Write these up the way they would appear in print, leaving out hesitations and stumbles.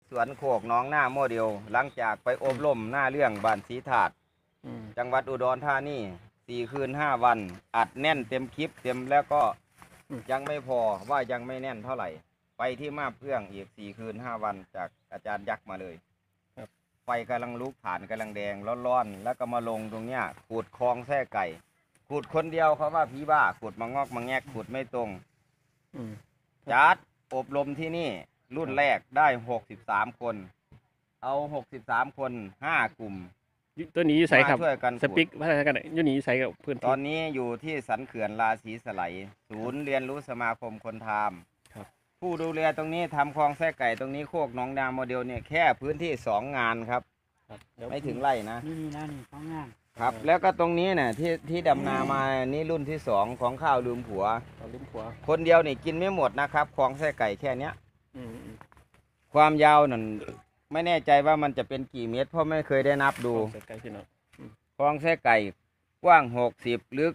สวนโคกน้องหน้าโมเดลหลังจากไปอบรมหน้าเรื่องบ้านศรีถาดจังหวัดอุดรธานี4 คืน 5 วันอัดแน่นเต็มคลิปเต็มแล้วก็ยังไม่พอว่ายังไม่แน่นเท่าไหร่ไปที่มาบเพื่องอีก4 คืน 5 วันจากอาจารย์ยักษ์มาเลยไฟกำลังลุกฐานกำลังแดงร้อนๆแล้วก็มาลงตรงเนี้ยขูดคลองแท้ไก่ขูดคนเดียวเขาว่าผีบ้าขูดมางอกมาแงกขูดไม่ตรงจัดอบรมที่นี่รุ่นแรกได้63 คนเอา63 คน5 กลุ่มตัวนี้ใส่ครับช่วยกันสปิกพัฒนากันอยู่นี้ใส่กับเพื่อนตอนนี้อยู่ที่สันเขื่อนราศีสไลศูนย์เรียนรู้สมาคมคนทำผู้ดูแลตรงนี้ทำคลองแท้ไก่ตรงนี้โคกน้องนาโมเดลเนี่ยแค่พื้นที่2 งานครับไม่ถึงไร่นะนี่นะนี่2 งานครับแล้วก็ตรงนี้เนี่ยที่ดำนามานี่รุ่นที่2ของข้าวลืมผัวคนเดียวนี่กินไม่หมดนะครับคลองแท้ไก่แค่เนี้ยความยาวนั่นไม่แน่ใจว่ามันจะเป็นกี่เมตรเพราะไม่เคยได้นับดูคลองแท้ไก่กว้าง60ลึก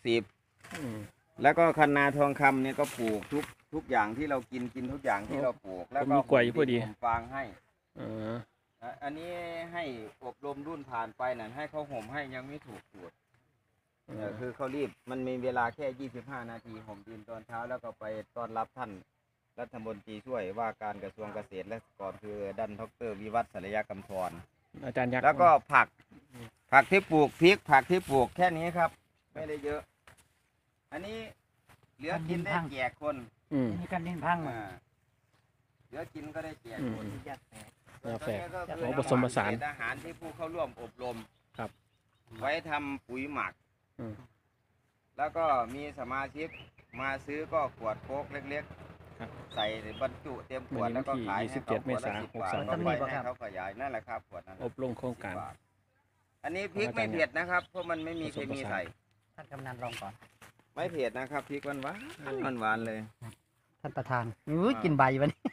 60แล้วก็คันนาทองคำเนี่ยก็ปลูกทุกอย่างที่เรากินทุกอย่างที่เราปลูกแล้วก็กล้วยพอดีฟางให้อันนี้ให้อบรมรุ่นผ่านไปนั่นให้เขาห่มให้ยังไม่ถูกสูตรคือเขารีบมันมีเวลาแค่25 นาทีห่มดินตอนเช้าแล้วก็ไปต้อนรับท่านรัฐมนตรีช่วยว่าการกระทรวงเกษตรและสหกรณ์คือดร.วิวัฒน์สรยกำธรอาจารย์ยักษ์แล้วก็ผักที่ปลูกพริกผักที่ปลูกแค่นี้ครับไม่ได้เยอะอันนี้เหลือกินได้แจกคนนี่กันดินพังเหลือกินก็ได้แจกคนแฝงผสมผสานอาหารที่ผู้เข้าร่วมอบรมครับไว้ทำปุ๋ยหมักแล้วก็มีสมาชิกมาซื้อก็ขวดโค้กเล็กๆใส่บรรจุเต็มขวดแล้วก็ขายให้เขา 27 เมษายน 62ก็ไปให้เขาขยายนั่นแหละครับขวดนั้นอบรมโครงการอันนี้พริกไม่เผ็ดนะครับเพราะมันไม่มีเคมีใส่ท่านกำนันลองก่อนไม่เผ็ดนะครับพริกหวานเลยท่านประธานกินใบวันนี้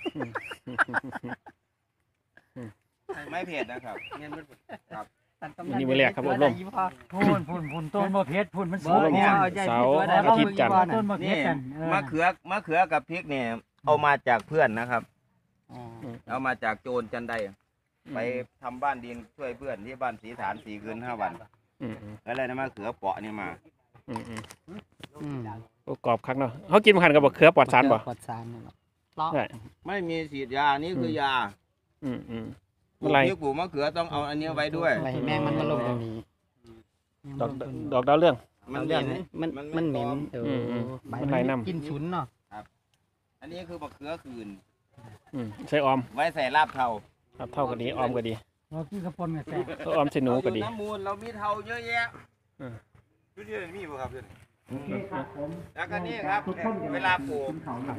ไม่เผ็ดนะครับครับนี่มือแรกครับอบรมพูนต้นมะเขือพูนมันสูงเสาร์อาทิตย์จันทร์นี่มะเขือกับพริกเนี่ยเอามาจากเพื่อนนะครับเอามาจากโจรจันไดไปทำบ้านดินช่วยเพื่อนที่บ้านศรีฐาน4 คืน 5 วันแล้วอะไรนะมะเขือเปาะนี่มากรอบคักเนาะเขากินมาขันกับมะเขือปลอดสารป่ะปลอดสารไม่มีฉีดยานี่คือยาปลูกมะเขือต้องเอาอันนี้ไว้ด้วยแมงมันมาลงตรงนี้ดอกดาวเรื่องมันเหม็นมันไหลน้ำกินฉุนเนาะอันนี้คือมะเขือคืนใส่ออมไว้ใส่ลาบเทาก็ดีออมก็ดีเรากินกระปนกับแซ่ออมใส่หนูก็ดีน้ำมูลเรามีเทาเยอะแยะพี่มีป่ะครับพี่แล้วก็นี่ครับเวลาปลูก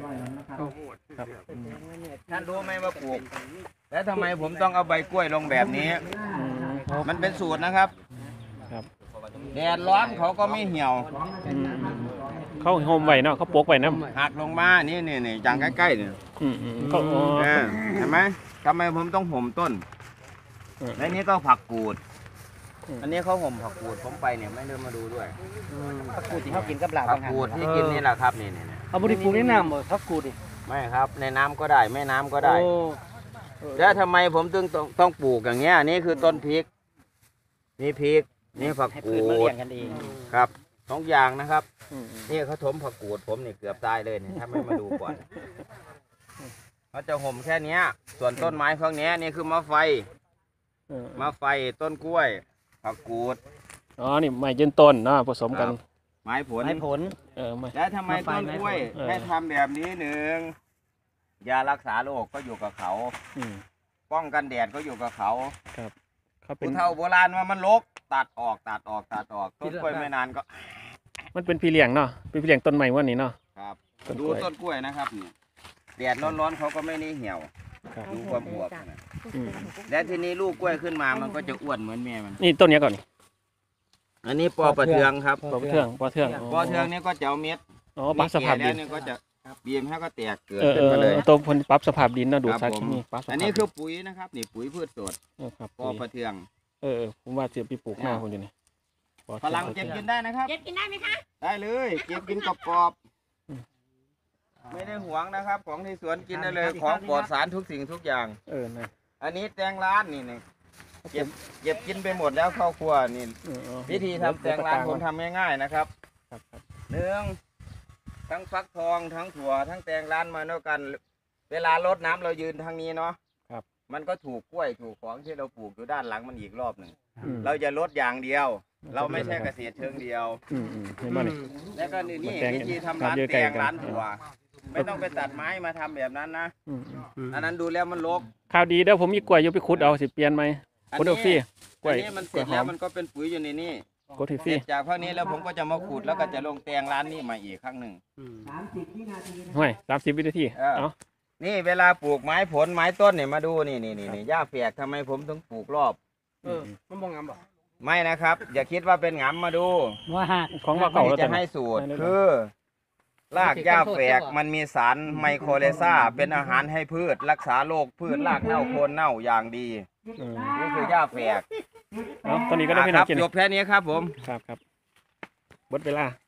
ท่านรู้ไหมว่าปลูกแล้วทำไมผมต้องเอาใบกล้วยลงแบบนี้มันเป็นสูตรนะครับแดดร้อนเขาก็ไม่เหี่ยวเขาโฮมไว้เนาะเขาปลูกไว้น้ำหักลงมานี่จังใกล้ๆเนี่ยเห็นไหมทำไมผมต้องห่มต้นและนี้ก็ผักกูดอันนี้เขาห่มผักกูดผมไปเนี่ยไม่ได้มาดูด้วยผักกูดที่เขากินกับลาบผักกูดที่กินนี่แหละครับนี่เอาบุหรี่ปลูกในน้ำผักกูดดิไม่ครับในน้ำก็ได้แม่น้ำก็ได้แล้วทำไมผมต้องปลูกอย่างเงี้ยนี่คือต้นพริกนี่พริกนี่ผักกูดครับ2 อย่างนะครับนี่เขาถมผักกูดผมนี่เกือบตายเลยเนี่ยถ้าไม่มาดูก่อนเขาจะห่มแค่นี้ส่วนต้นไม้พวกนี้นี่คือมะไฟต้นกล้วยผักกูดนี่ไม้ยืนต้นเนาะผสมกันไม้ผลแล้วทำไมต้นกล้วยให้ทำแบบนี้1ยารักษาโรคก็อยู่กับเขาป้องกันแดดก็อยู่กับเขาครับผู้เฒ่าโบราณว่ามันรกตัดออกต้นกล้วยไม่นานก็มันเป็นพี่เลี้ยงเนาะเป็นพี่เลี้ยงต้นใหม่วันนี้เนาะครับดูต้นกล้วยนะครับนี่แดดร้อนเขาก็ไม่นี่เหี่ยวดูความอวบนะและทีนี้ลูกกล้วยขึ้นมามันก็จะอ้วนเหมือนแม่มันนี่ต้นนี้ก่อนอันนี้ปอประเทืองครับปอเทืองนี่ก็จะเอาเม็ดปรับสภาพดินก็จะบีมให้ก็แตกเกิดขึ้นมาเลยตัวคนปรับสภาพดินนะดูสารเคมีอันนี้คือปุ๋ยนะครับนี่ปุ๋ยพืชสดปอประเทืองผมว่าจะไปปลูกหน้าคนอยู่นี่ฝรั่งเก็บกินได้นะครับเก็บกินได้ไหมคะได้เลยเก็บกินกรอบไม่ได้หวงนะครับ ของที่สวนกินได้เลยของปลอดสารทุกสิ่งทุกอย่างนะอันนี้แตงร้านนี่เก็บกินไปหมดแล้วเข้าครัวนี่วิธีทำแตงร้านผมทำง่ายๆนะครับครับหนึ่งทั้งฟักทองทั้งถั่วทั้งแตงร้านมาด้วยกัน เวลารดน้ำเรายืนทางนี้เนาะครับมันก็ถูกกล้วยถูกของที่เราปลูกอยู่ด้านหลังมันอีกรอบหนึ่งอืมเราจะลดอย่างเดียว เราไม่ใช่เกษตรเชิงเดียวเห็นไหมนี่แล้วก็นี่มันแตงวิธีทำร้านเยอะแตไกลงกันร้านถั่วไม่ต้องไปตัดไม้มาทำแบบนั้นนะอืมอันนั้นดูแล้วมันรกข่าวดีเด้อผมมีกล้วยอยู่ไปขุดเอาสิเปลี่ยนไหมขุดเอาฟรีกล้อัวยนนี้มันเสกล้ร็วยจหแล้อวมมันก็เป็นปุ๋ยอยู่ในนี่กดที่ฟเสรีร็จจากพวกนี้แล้วผมก็จะมาขุดแล้วก็จะลงแตงร้านนี้มาอีกครั้งหนึ่งห่วย30 วินาทีเอ้า นี่เวลาปลูกไม้ผลไม้ต้นเนี่ยมาดูนี่หญ้าแฝกทำไมผมถึงปลูกรอบมันบ่งามบ่ไม่นะครับ อย่าคิดว่าเป็นหงำมาดูว่าหักของเราเก่าแล้วจะแต่ให้สูตรคือรากหญ้าแฝกมันมีสารไมโครเลซ่าเป็นอาหารให้พืช รักษาโรคพืชรากเน่าโคนเน่าอย่างดี นี่คือหญ้าแฝกตอนนี้ก็ได้พี่น้องกินจบแค่นี้ครับผมครับหมดเวลา